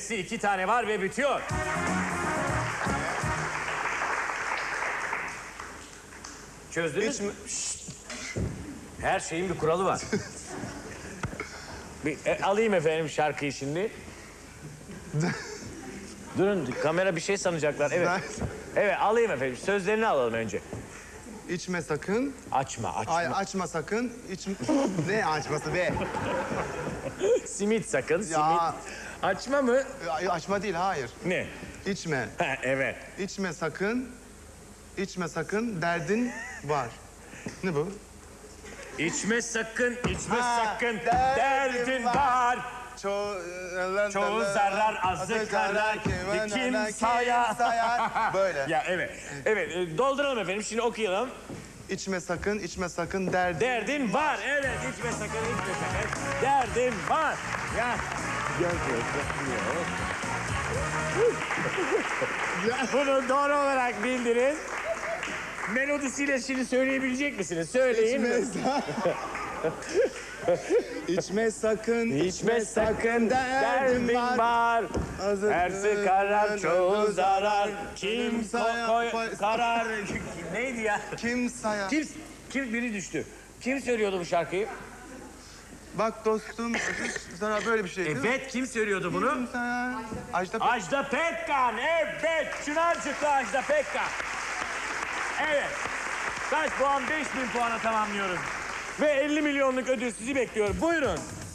süresi 2 tane var ve bitiyor. Çözdünüz mü? Her şeyin bir kuralı var. Alayım efendim şarkıyı şimdi. Durun, kamera bir şey sanacaklar. Evet. Evet, alayım efendim. Sözlerini alalım önce. İçme sakın. Açma. Ay açma sakın. Ne açması be? Simit sakın, simit. Ya. Açma mı? Açma değil, hayır. Ne? İçme. Ha, evet. İçme sakın. İçme sakın. Derdin var. Ne bu? İçme sakın, içme Ha, sakın. derdin Derdin var. var. Çoğu zarar, azı karar. Kim sayar? Böyle. Ya evet. Evet, dolduralım efendim. Şimdi okuyalım. İçme sakın, içme sakın. Derdin var. Evet, içme sakın, içme sakın. Derdin var. Ya. Bunu doğru olarak bildirin. Melodisiyle şimdi söyleyebilecek misiniz? Söyleyin. İçme sakın, İçme sakın, derdin var. Ersi karar, çoğu zarar. Kim karar... Neydi ya? Kim sayar? Kim biri düştü? Kim söylüyordu bu şarkıyı? Bak dostum, sana böyle bir şey. Evet, kim söylüyordu bunu? Kim sayar? Ajda Pekkan, evet. Çınarcıklı Ajda Pekkan. Evet. Kaç puan? 5000 puana tamamlıyoruz. Ve 50 milyonluk ödül sizi bekliyor. Buyurun.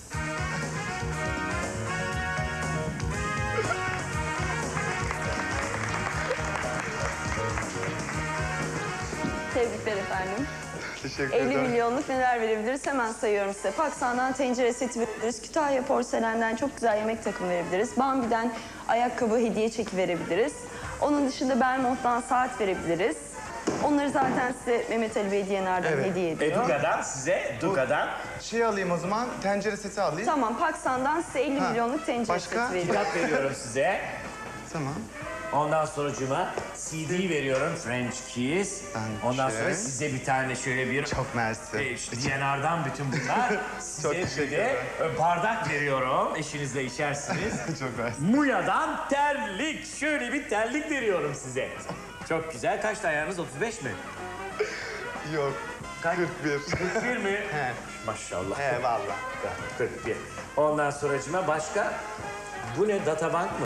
Tebrikler efendim. Teşekkür 50 ederim. milyonluk neler verebiliriz? Hemen sayıyorum size. Pakistan'dan tencere seti verebiliriz. Kütahya Porselen'den çok güzel yemek takımı verebiliriz. Bambi'den ayakkabı hediye çeki verebiliriz. Onun dışında Belmont'tan saat verebiliriz. Onları zaten size Mehmet Ali Bediyener'den Evet. hediye ediyor. Duka'dan size, Duka'dan. Şey alayım o zaman, tencere seti alayım. Tamam, Pakistan'dan size 50 Ha, milyonluk tencere başka? seti veriyorum. Kitap veriyorum size. Tamam. Ondan sonracığıma CD veriyorum, French Kiss. Ondan sonra size bir tane şöyle bir... Çok mersi. İşte DNR'dan bütün bunlar. Size bir teşekkür de ederim. bardak veriyorum. Eşinizle içersiniz. Çok mersi. Muya'dan terlik. Şöyle bir terlik veriyorum size. Çok güzel. Kaçtı ayağınız? 35 mi? Yok. Kaç? 41. 41 mi? He. Maşallah. He valla. 41. Ondan sonracığıma başka... Bu ne? Databank mı?